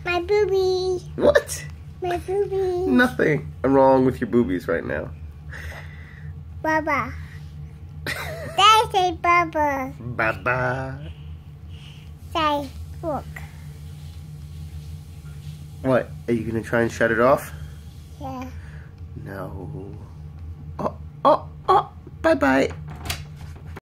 My boobie. What? My boobie. Nothing wrong with your boobies right now. Baba. Dad say Baba. Baba. Say look. What? Are you gonna try and shut it off? Yeah. No. Oh. Bye-bye.